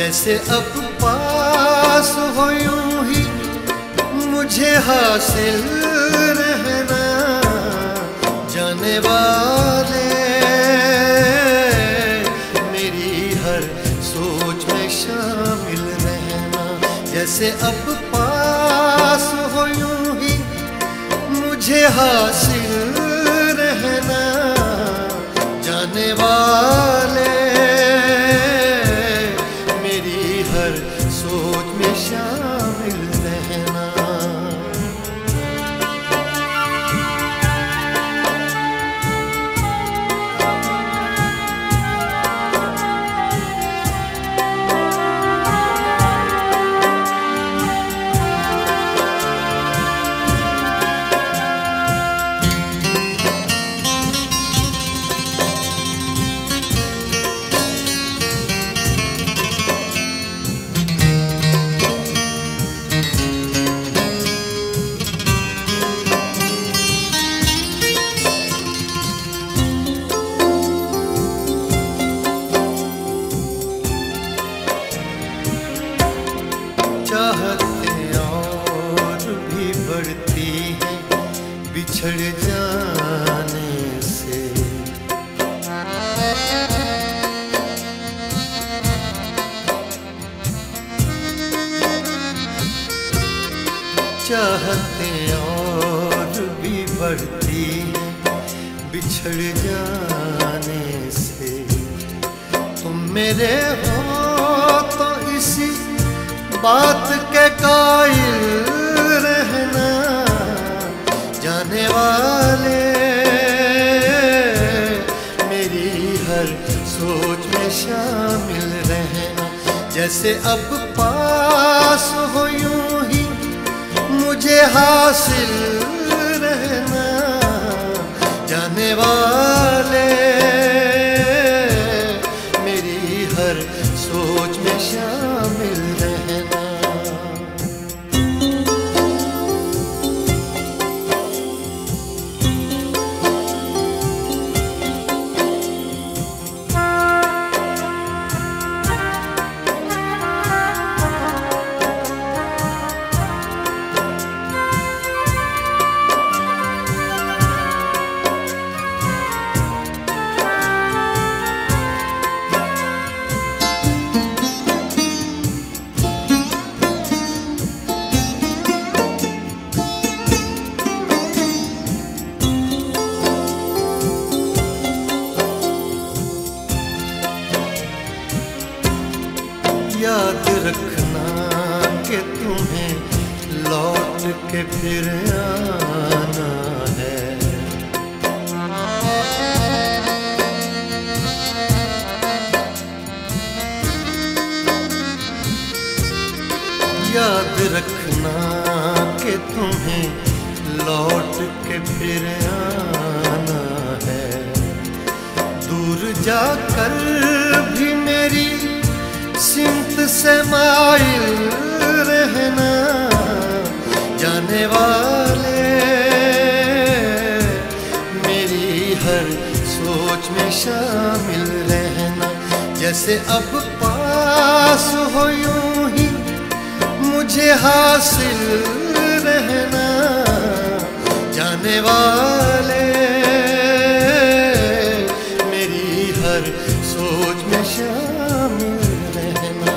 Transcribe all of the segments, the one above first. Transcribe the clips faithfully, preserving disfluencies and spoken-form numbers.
जैसे अब पास हो यूं ही मुझे हासिल रहना, जाने वाले मेरी हर सोच में शामिल रहना। जैसे अब पास हो यूं ही मुझे हासिल रहना, जाने वाले मेरी हर सोच में शामिल रहना। चाहते और भी बढ़ती है बिछड़ जाने से, चाहते और भी बढ़ती है बिछड़ जाने से। तुम मेरे हो तो इसी बात के कायल रहना, जाने वाले मेरी हर सोच में शामिल रहना। जैसे अब पास हो यूं ही मुझे हासिल रहना, जाने वाले मेरी हर सोच में शामिल रहना। याद रखना कि तुम्हें लौट के फिर आना है। याद रखना कि तुम्हें लौट के फिर आना है। दूर जाकर भी मेरी सिमत से माइल रहना, जाने वाले मेरी हर सोच में शामिल रहना। जैसे अब पास हो यूं ही मुझे हासिल रहना, जाने वाले मेरी हर सोच में शामिल रहना।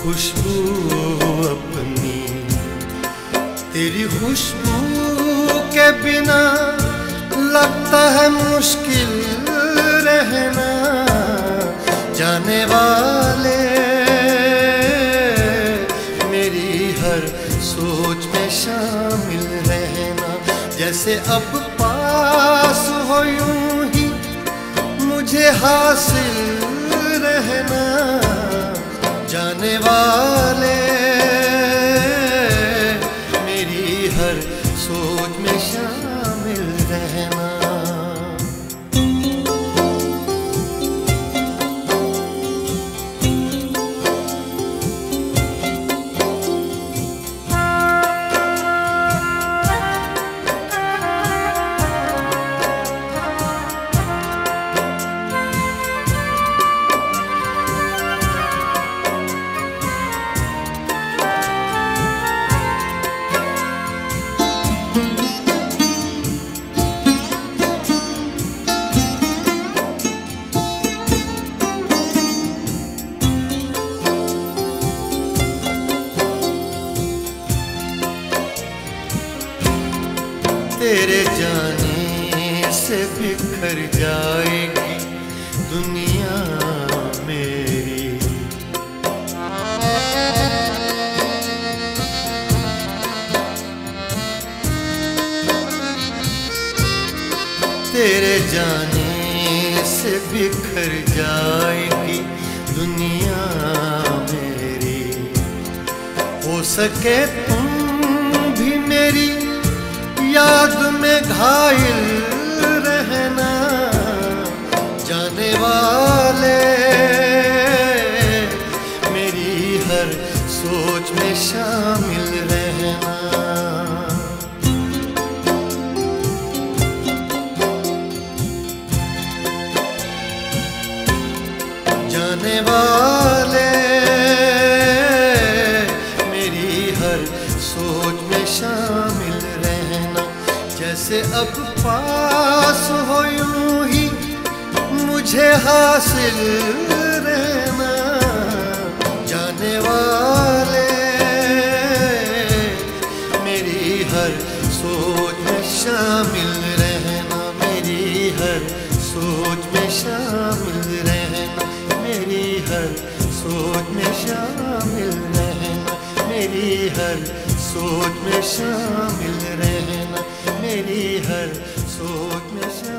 खुशबू अपनी। तेरी खुशबू के बिना लगता है मुश्किल रहना। जाने वाले मेरी हर सोच में शामिल रहना। जैसे अब पास हो यूं ही मुझे हासिल रहना। जाने वाले मेरी हर सोच में शामिल रहना। तेरे जाने से बिखर जाएगी दुनिया मेरी। तेरे जाने से बिखर जाएगी दुनिया मेरी। हो सके तुम भी मेरी याद में घायल रहना। जाने वाले मेरी हर सोच में शामिल रहना। जाने वाले मेरी हर सोच में शामिल रहना। जैसे अब पास हो यूं ही मुझे हासिल रहना। जाने वाले मेरी हर सोच में शामिल रहना। मेरी हर सोच में शामिल रहना। मेरी हर सोच में शामिल रहना। मेरी हर सोच में शामिल रहना। मेरी हर सोच में शामिल